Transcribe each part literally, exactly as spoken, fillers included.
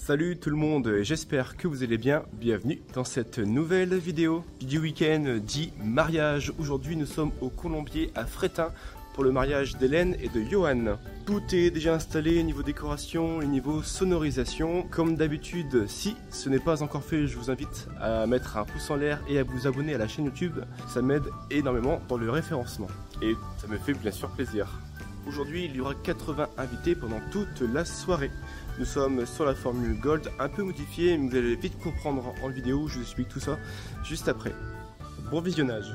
Salut tout le monde, j'espère que vous allez bien. Bienvenue dans cette nouvelle vidéo du week-end dit mariage. Aujourd'hui nous sommes au Colombier à Fréthun pour le mariage d'Hélène et de Johan. Tout est déjà installé niveau décoration et niveau sonorisation. Comme d'habitude, si ce n'est pas encore fait, je vous invite à mettre un pouce en l'air et à vous abonner à la chaîne YouTube. Ça m'aide énormément dans le référencement et ça me fait bien sûr plaisir. Aujourd'hui, il y aura quatre-vingts invités pendant toute la soirée. Nous sommes sur la formule Gold, un peu modifiée, mais vous allez vite comprendre en vidéo, je vous explique tout ça juste après. Bon visionnage.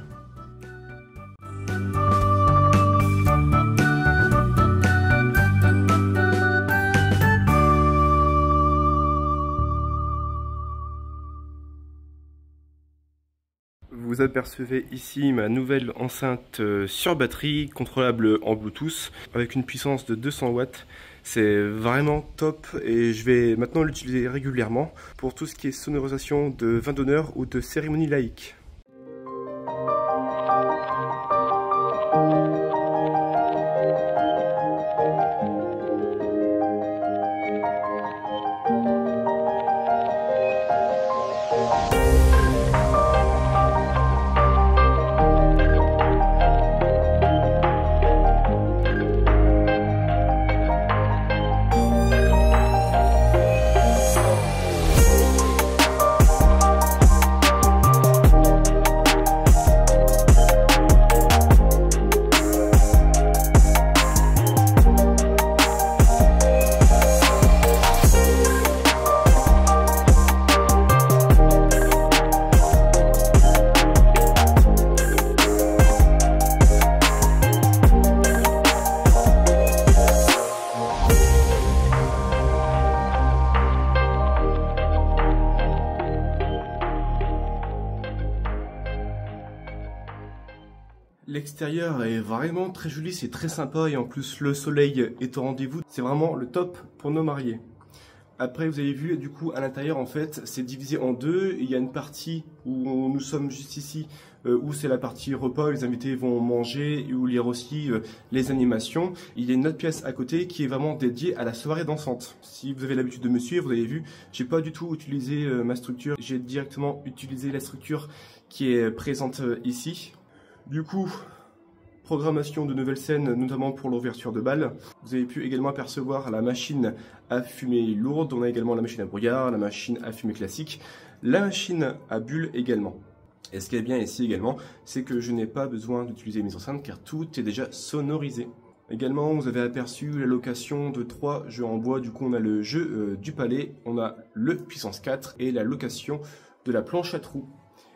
Vous apercevez ici ma nouvelle enceinte sur batterie, contrôlable en Bluetooth, avec une puissance de deux cents watts. C'est vraiment top et je vais maintenant l'utiliser régulièrement pour tout ce qui est sonorisation de vin d'honneur ou de cérémonie laïque. L'extérieur est vraiment très joli, c'est très sympa et en plus le soleil est au rendez-vous. C'est vraiment le top pour nos mariés. Après vous avez vu, du coup à l'intérieur en fait c'est divisé en deux. Il y a une partie où nous sommes juste ici, euh, où c'est la partie repas, où les invités vont manger et où il y a aussi euh, les animations. Il y a une autre pièce à côté qui est vraiment dédiée à la soirée dansante. Si vous avez l'habitude de me suivre, vous avez vu, j'ai pas du tout utilisé euh, ma structure. J'ai directement utilisé la structure qui est présente euh, ici. Du coup, programmation de nouvelles scènes, notamment pour l'ouverture de bal. Vous avez pu également apercevoir la machine à fumée lourde. On a également la machine à brouillard, la machine à fumée classique, la machine à bulles également. Et ce qui est bien ici également, c'est que je n'ai pas besoin d'utiliser mes enceintes car tout est déjà sonorisé. Également, vous avez aperçu la location de trois jeux en bois. Du coup, on a le jeu euh, du palais, on a le puissance quatre et la location de la planche à trous.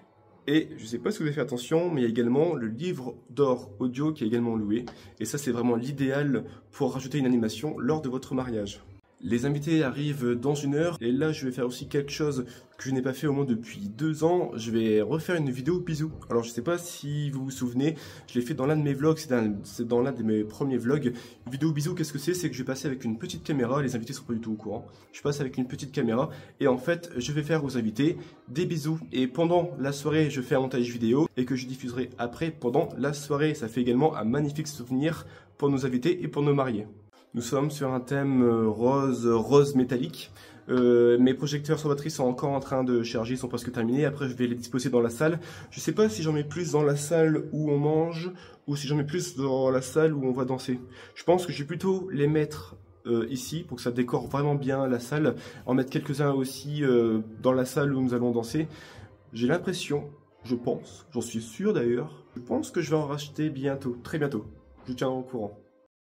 Et je ne sais pas si vous avez fait attention, mais il y a également le livre d'or audio qui est également loué. Et ça, c'est vraiment l'idéal pour rajouter une animation lors de votre mariage. Les invités arrivent dans une heure. Et là, je vais faire aussi quelque chose que je n'ai pas fait au moins depuis deux ans. Je vais refaire une vidéo bisous. Alors, je ne sais pas si vous vous souvenez, je l'ai fait dans l'un de mes vlogs. C'est dans l'un de mes premiers vlogs. Une vidéo bisous, qu'est-ce que c'est? C'est que je vais passer avec une petite caméra. Les invités ne sont pas du tout au courant. Je passe avec une petite caméra. Et en fait, je vais faire aux invités des bisous. Et pendant la soirée, je fais un montage vidéo et que je diffuserai après pendant la soirée. Ça fait également un magnifique souvenir pour nos invités et pour nos mariés. Nous sommes sur un thème rose, rose métallique. Euh, mes projecteurs sur batterie sont encore en train de charger, ils sont presque terminés. Après, je vais les disposer dans la salle. Je ne sais pas si j'en mets plus dans la salle où on mange ou si j'en mets plus dans la salle où on va danser. Je pense que je vais plutôt les mettre euh, ici pour que ça décore vraiment bien la salle. En mettre quelques-uns aussi euh, dans la salle où nous allons danser. J'ai l'impression, je pense, j'en suis sûr d'ailleurs, je pense que je vais en racheter bientôt, très bientôt. Je vous tiens au courant.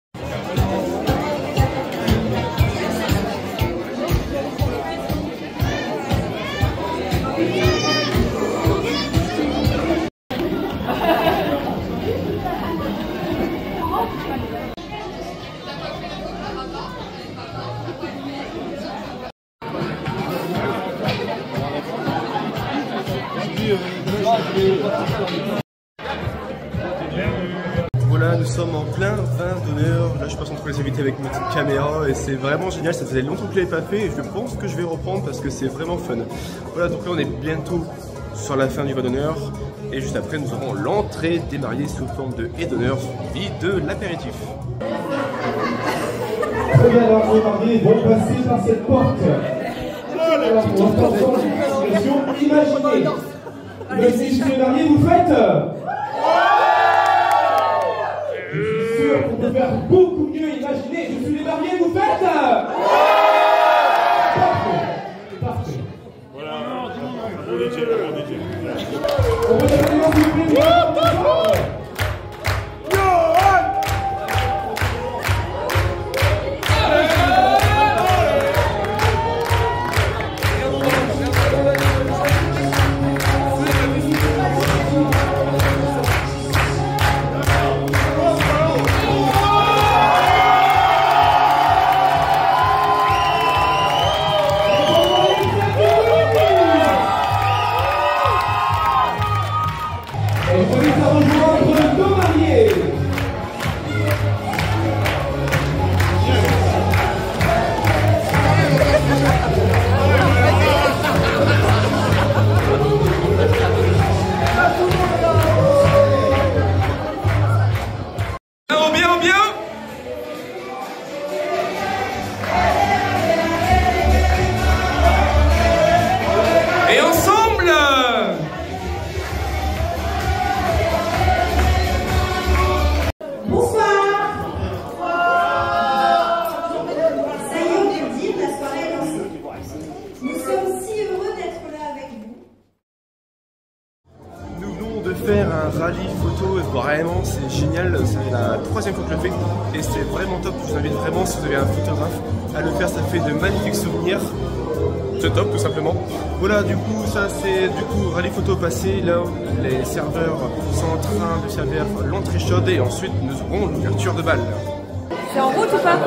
Voilà, nous sommes en plein vin d'honneur. Là, je passe entre les invités avec ma petite caméra et c'est vraiment génial. Ça faisait longtemps que je ne l'avais pas fait et je pense que je vais reprendre parce que c'est vraiment fun. Voilà, donc là, on est bientôt sur la fin du vin d'honneur et juste après, nous aurons l'entrée des mariés sous forme de haie d'honneur suivi de l'apéritif. Très bien, alors les mariés vont passer par cette porte On va faire dans la situation imaginée. Le séjour des mariés, vous faites? Je suis sûr qu'on peut faire beaucoup mieux. Imaginez, je suis les mariés, vous faites? Parfait. Parfait. Voilà. On va dire les noms, s'il vous plaît. Faire un rallye photo, vraiment c'est génial, c'est la troisième fois que je le fais et c'est vraiment top. Je vous invite vraiment, si vous avez un photographe, à le faire, ça fait de magnifiques souvenirs. C'est top tout simplement. Voilà, du coup ça c'est du coup rallye photo passé, là les serveurs sont en train de servir l'entrée chaude et ensuite nous aurons l'ouverture de bal. C'est en route ou pas?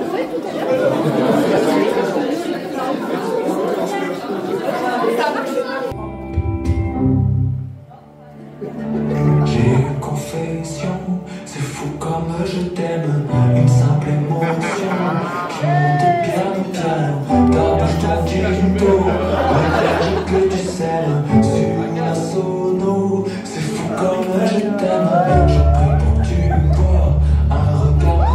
J'ai une confession, c'est fou comme je t'aime. Une simple émotion qui monte bien au piano. Ta bouche ton ghetto, regarde que tu sèmes sur la sono. C'est fou comme je t'aime. Je prie pour que tu me vois, un regard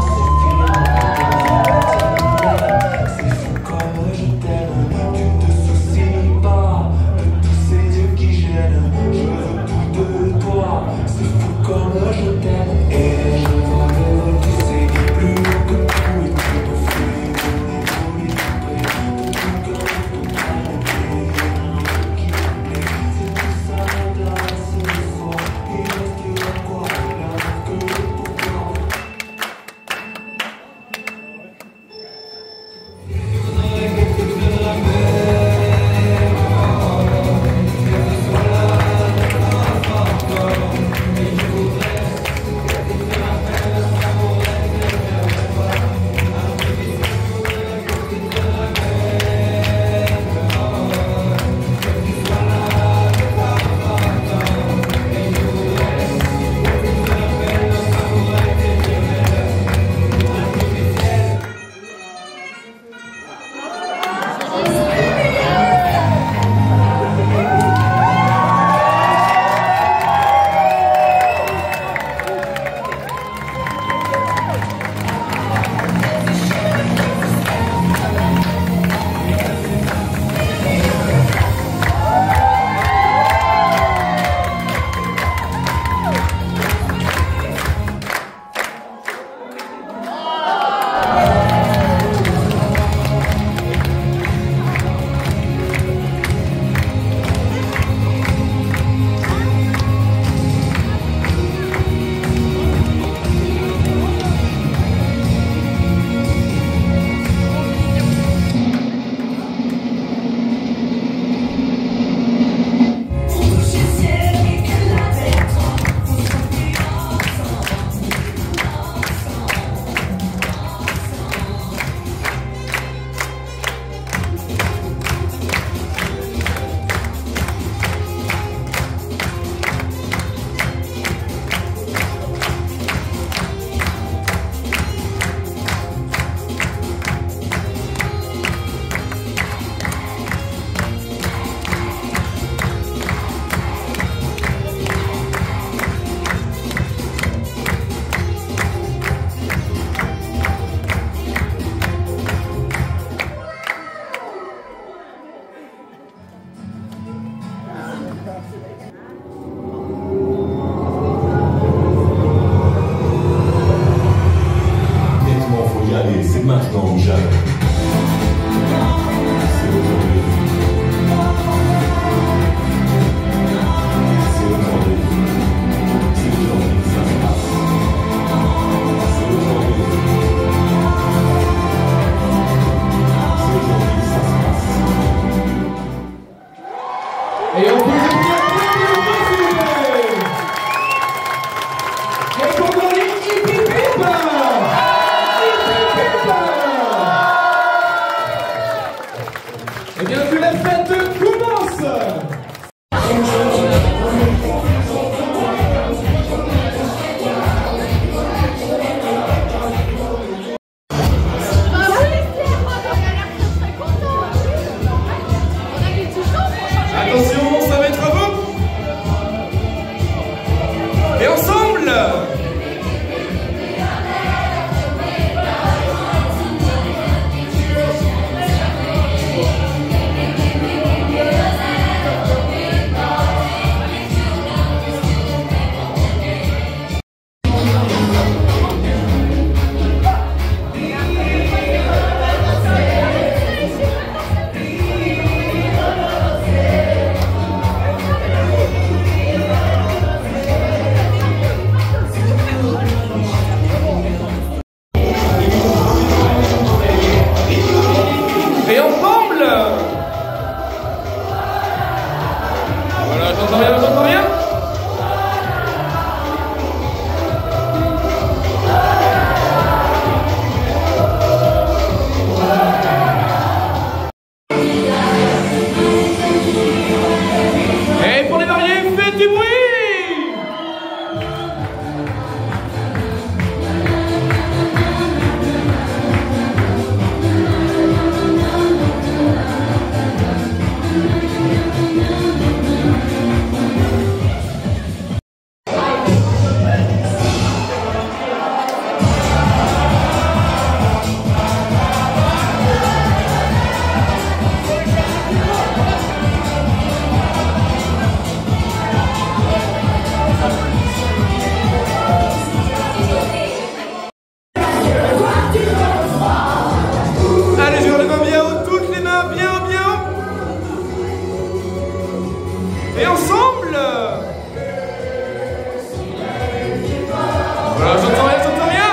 suffit. C'est fou comme je t'aime. Tu ne te soucies pas de tous ces yeux qui gênent. Je veux tout de toi. C'est fou comme je t'aime. Et je vois que tu sais plus haut que tout et tout au fil de mes tout tout cœur, tout qui plaît. C'est tout ça l'adresse ce soir. Il reste quoi l'amour que pour toi. Et bien que la fête commence. Attention, ça va être à vous. Et ensemble. Et ensemble. Voilà, j'entends rien, j'entends rien. Et pour les mariés, faites du bruit. Et ensemble. Voilà, j'entends rien, j'entends rien.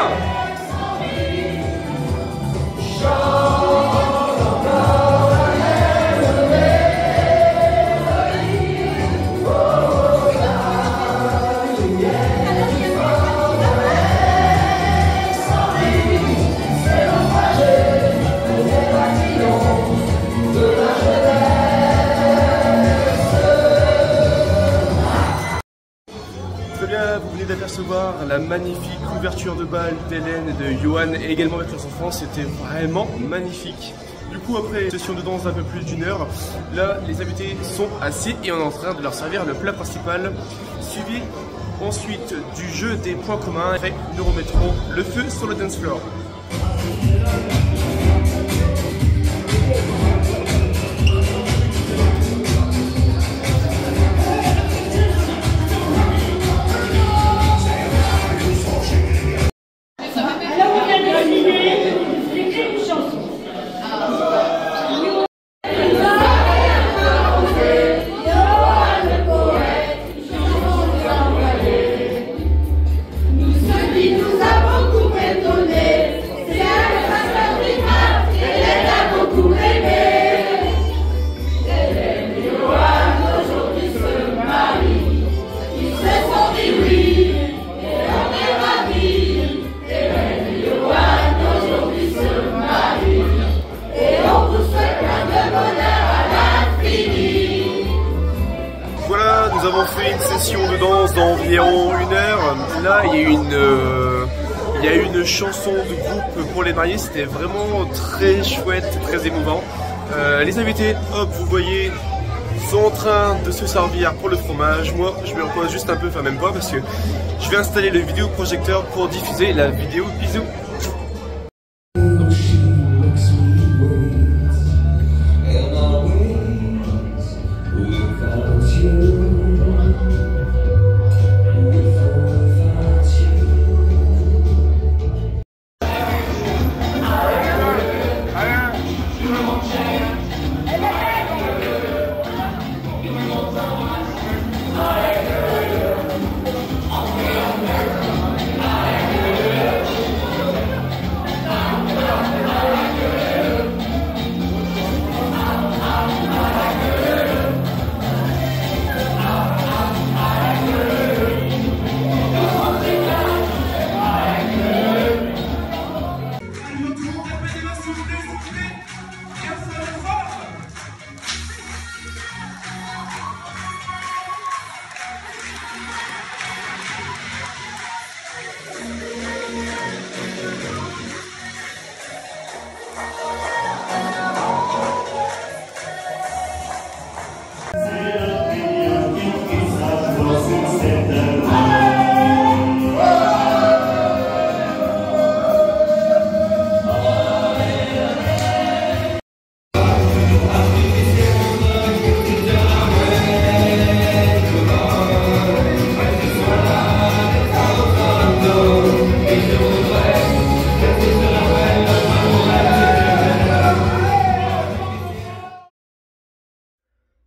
Vous venez d'apercevoir la magnifique ouverture de bal d'Hélène et de Johan et également avec leurs enfants, c'était vraiment magnifique. Du coup, après une session de danse d'un peu plus d'une heure, là les invités sont assis et on est en train de leur servir le plat principal, suivi ensuite du jeu des points communs et nous remettrons le feu sur le dance floor. Nous avons fait une session de danse d'environ une heure. Là, il y a une, euh, il y a une chanson de groupe pour les mariés. C'était vraiment très chouette, très émouvant. Euh, les invités, hop, vous voyez, sont en train de se servir pour le fromage. Moi, je me repose juste un peu, enfin même pas, parce que je vais installer le vidéoprojecteur pour diffuser la vidéo. Bisous.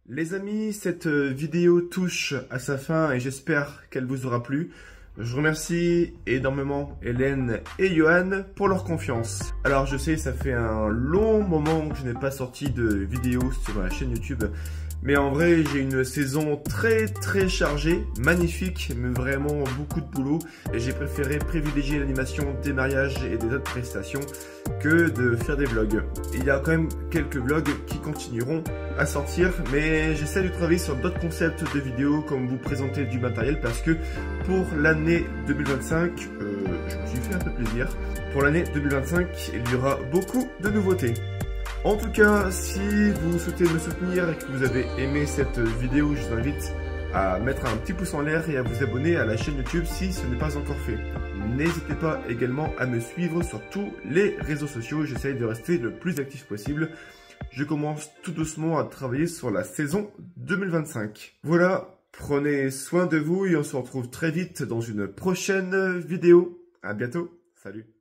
Les amis, cette vidéo touche à sa fin et j'espère qu'elle vous aura plu. Je remercie énormément Hélène et Johan pour leur confiance. Alors je sais, ça fait un long moment que je n'ai pas sorti de vidéo sur ma chaîne YouTube. Mais en vrai, j'ai une saison très très chargée, magnifique, mais vraiment beaucoup de boulot. Et j'ai préféré privilégier l'animation des mariages et des autres prestations que de faire des vlogs. Il y a quand même quelques vlogs qui continueront à sortir, mais j'essaie de travailler sur d'autres concepts de vidéos, comme vous présenter du matériel, parce que pour l'année deux mille vingt-cinq, euh, je me suis fait un peu plaisir. Pour l'année deux mille vingt-cinq, il y aura beaucoup de nouveautés. En tout cas, si vous souhaitez me soutenir et que vous avez aimé cette vidéo, je vous invite à mettre un petit pouce en l'air et à vous abonner à la chaîne YouTube si ce n'est pas encore fait. N'hésitez pas également à me suivre sur tous les réseaux sociaux, j'essaye de rester le plus actif possible. Je commence tout doucement à travailler sur la saison deux mille vingt-cinq. Voilà, prenez soin de vous et on se retrouve très vite dans une prochaine vidéo. À bientôt, salut.